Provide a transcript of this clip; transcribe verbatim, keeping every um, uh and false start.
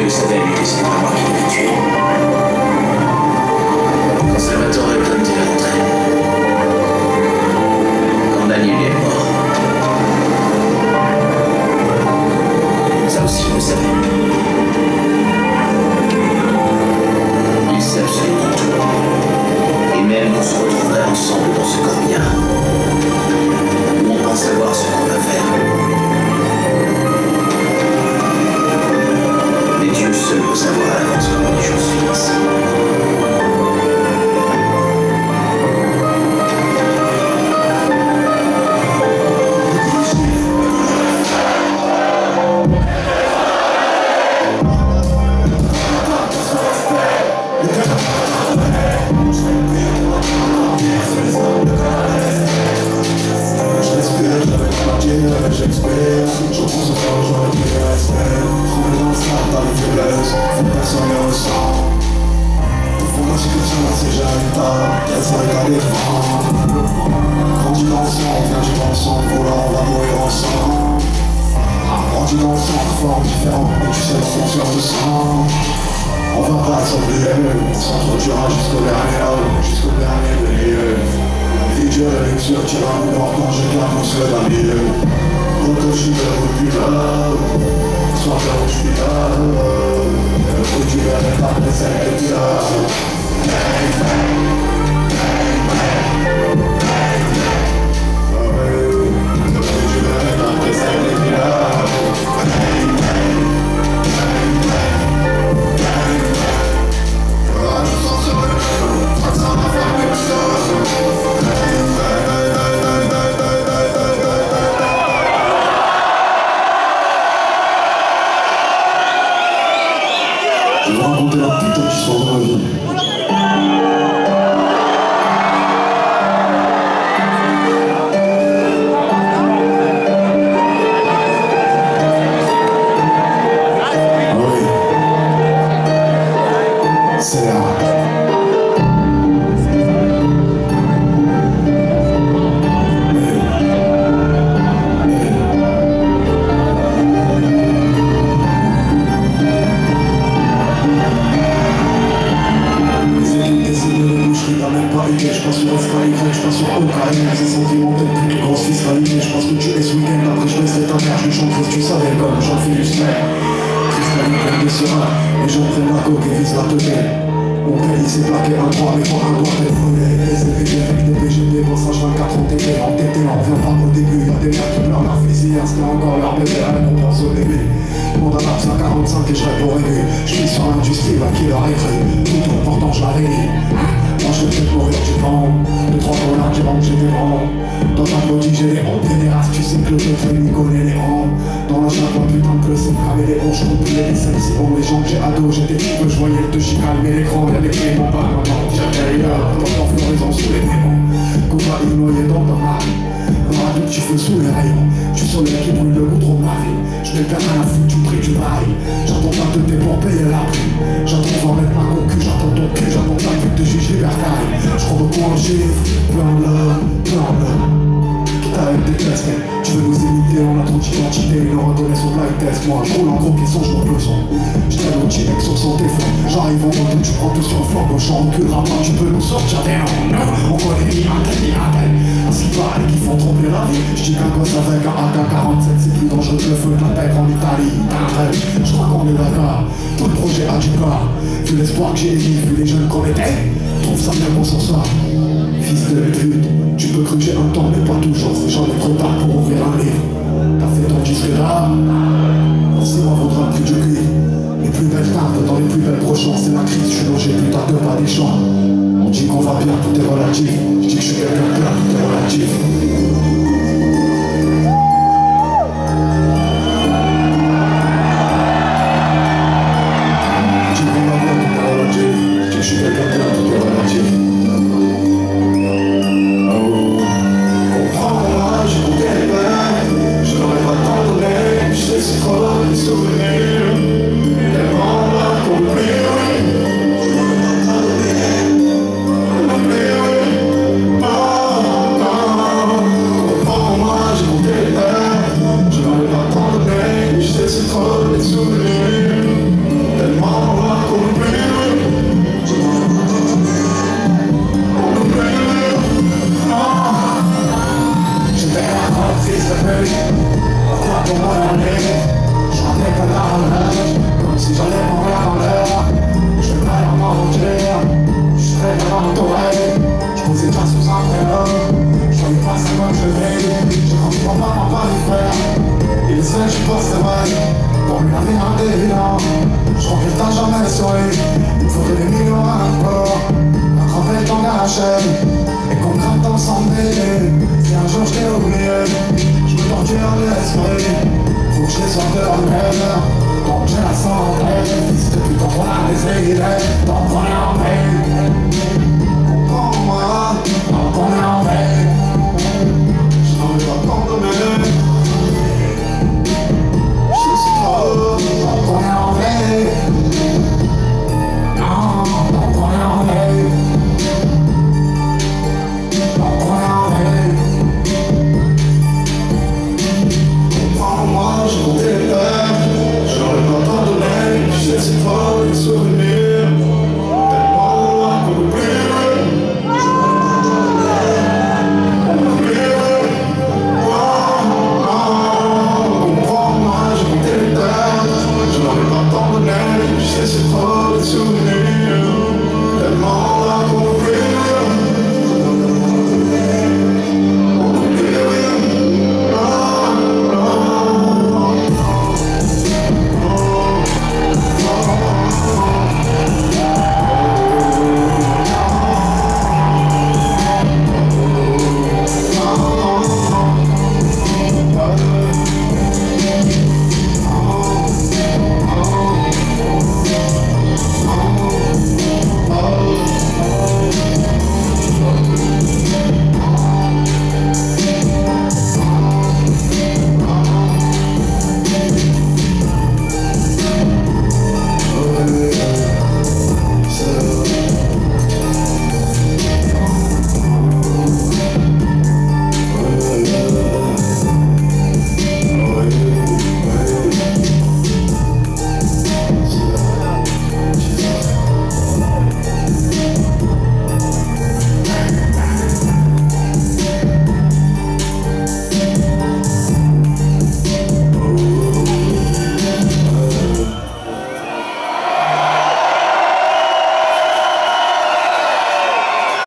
le savait, lui, que c'était pas moi qui l'avais tué. Quand Salvatore Conte est rentré, quand Daniel est mort, ça aussi, je le savais. Il sait absolument tout. Et même qu'on se retrouverait ensemble dans ce corbillard, où on pense savoir ce qu'on va faire. Mais Dieu seul peut savoir à l'avance comment les choses finissent. J'espère, je pense au fond, j'aurais pu rester. Tremble dans le sable, dans les faiblesses, personne ne ressent. Au fond, moi j'ai que ça, c'est j'arrive pas, laisse-moi regarder devant. Grandis dans le sang, viens du dans le sang, volant, on va mourir ensemble. Grandis dans le sang, forme différente, mais tu sais la fonction de sang. On va pas s'oublier, on s'entretuera jusqu'au dernier homme, jusqu'au dernier milieu. Et Dieu, la lecture, tu vas me voir quand je garde mon souhait d'un milieu. Donc je suis là au plus là, sois là où je suis là. Le bruit du verre est pas pressé avec les là. Bang, bang, bang, bang, bang, bang. Le bruit du verre est pas pressé avec les là. Bang, bang, bang, bang, bang, bang. Ah, je sens sur le vélo, ça sent la femme et le sol. Je vais raconter la putain d'histoire de ma vie. Ah oui. C'est là. Je pense sur F K Y, je pense sur O K M. Ces sentiments peut-être plus que grosse fiscalité. Je pense que tu es ce week-end, après je laisse ta mère. Je chante que tu savais comme Jean-Philippe Smith. Cristalline pleine de serein, les gens prennent la coque et visent la tenue. Mon pays s'est plaqué un droit, mais pas un droit d'être volé. Les élevés avec des P G D, passage vingt-quatre en T T, en T T, on revient pas au début. Y'a des mères qui pleurent leur fils hier, c'était encore leur bébé, on pense au bébé. Demande à Maps à quarante-cinq et je réponds rêver. Je suis sur l'industrie, là qui leur est cru. Tout en portant, je l'avais dit. Moi je vais peut-être mourir du vent. Deux trois dollars qui vendent, j'ai des rangs. Dans ta body j'ai des hontes et des races. Tu sais que le peuple lui connaît les rangs. Dans la chape, putain de c'est cramé les hanches. Je compris les sexy bon les gens que j'ai ado. J'étais petit peu, je voyais le chi calmer l'écran. Y'a des clés en bas, maintenant j'avais les gars. Dans floraison sous les démons. Cocaïne noyée dans ta maille. Un doute tu fais sous les rayons. Tu soleil qui brûle le goudron de ma vie. Je n'ai pas rien à foutre, tu pries, tu bailles. J'attends pas de tes pour payer la prime. J'attends d'en mettre ma concu, j'attends ton cul, j'attends ta pute de juge libertaire. Je crois beaucoup en chiffres, plein de love, plein de love. Qui t'arrête des tests, mais tu veux nous imiter, on a trop d'identité, ils nous reconnaissent au blind test. Moi je roule en gros caisson, je monte le son. J't'aide au T-X sur son téléphone. J'arrive en mode où tu prends tout sur le flanc. Quand je recule, rapport, tu peux nous sortir des noms. On connaît ni un tel ni un tel. À ce qui paraît qu'ils font trembler la vie. J'dis qu'un gosse avec un A K quarante-sept c'est plus dangereux que le feu de la tête en Italie. T'as un rêve, je crois qu'on est d'accord. Tout le projet a du pas. Vu l'espoir que j'ai émis, vu les jeunes qu'on était. Trouve ça bien qu'on s'en sort. Fils de pute, tu peux cru que j'ai un temps mais pas toujours. J'en ai trop tard pour ouvrir un livre. T'as fait ton disque d'art. Six mois vaudra plus du cuir. Les plus belles cartes dans les plus belles brochures. C'est la crise, je suis logé putain de pas des champs. On dit qu'on va bien, tout est relatif. Je dis que je suis quelqu'un de bien, tout est relatif. Je suis quelqu'un de bien, tout est relatif. Oh, comprends-moi, j'ai compté les peines. Je n'aurais pas tant donné. Je sais c'est trop long les souvenirs. Tellement mal compris. Je n'aurais pas tant donné. L'oublier. Oh, non. fais ce travail.